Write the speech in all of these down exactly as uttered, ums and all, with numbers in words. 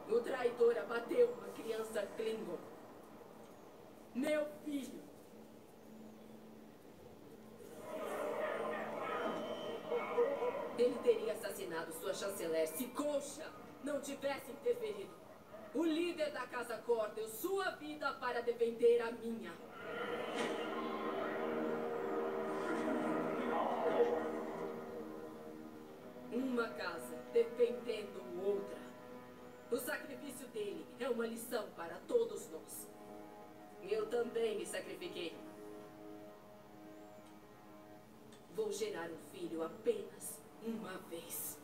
O traidor abateu uma criança Klingon. Meu filho. Ele teria assassinado sua chanceler se Colcha não tivesse interferido. O líder da Casa Cor deu sua vida para defender a minha. Uma casa defendendo outra. O sacrifício dele é uma lição para todos nós. Eu também me sacrifiquei. Vou gerar um filho apenas uma vez.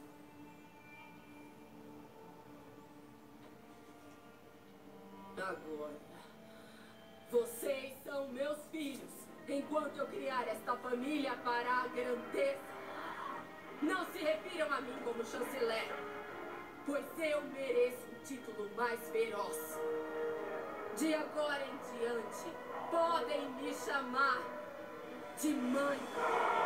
Agora, vocês são meus filhos. Enquanto eu criar esta família para a grandeza, não se refiram a mim como chanceler, pois eu mereço um título mais feroz. De agora em diante, podem me chamar de mãe.